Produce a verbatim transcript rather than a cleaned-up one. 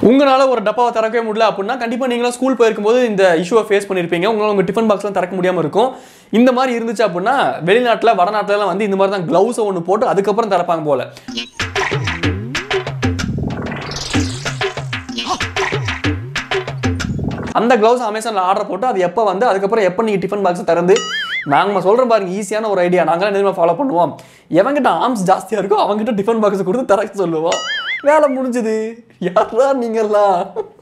உங்களால ஒரு டப்பாவை திறக்கவே முடியல அப்படின்னா கண்டிப்பா நீங்களும் ஸ்கூல் போயிருக்கும்போது இந்த இஷ்யூவை ஃபேஸ் பண்ணிருப்பீங்க. உங்களால உங்க டிஃபன் பாக்ஸ்லாம் திறக்க முடியாம இருக்கும். இந்த மாதிரி இருந்துச்சு அப்படின்னா வெளிநாட்டுல வடநாட்டுல எல்லாம் வந்து இந்த மாதிரி தான் கிளவுஸ் ஒன்று போட்டு அதுக்கப்புறம் திறப்பாங்க போல. அந்த கிளவுஸ் அமேசான்ல ஆர்டர் போட்டு அது எப்போ வந்து அதுக்கப்புறம் எப்போ நீங்கள் டிஃபன் பாக்ஸ் திறந்து நாங்கள் சொல்கிறோம் பாருங்க, ஈஸியான ஒரு ஐடியா. நாங்களாம் நிஜமாக ஃபாலோ பண்ணுவோம். எவங்கிட்ட ஆர்ம்ஸ் ஜாஸ்தியாக இருக்கோ அவங்ககிட்ட டிஃபன் பாக்ஸ் கொடுத்து திறக்க சொல்லுவோம். வேலை முடிஞ்சுது. யாரா நீங்கள்லாம்?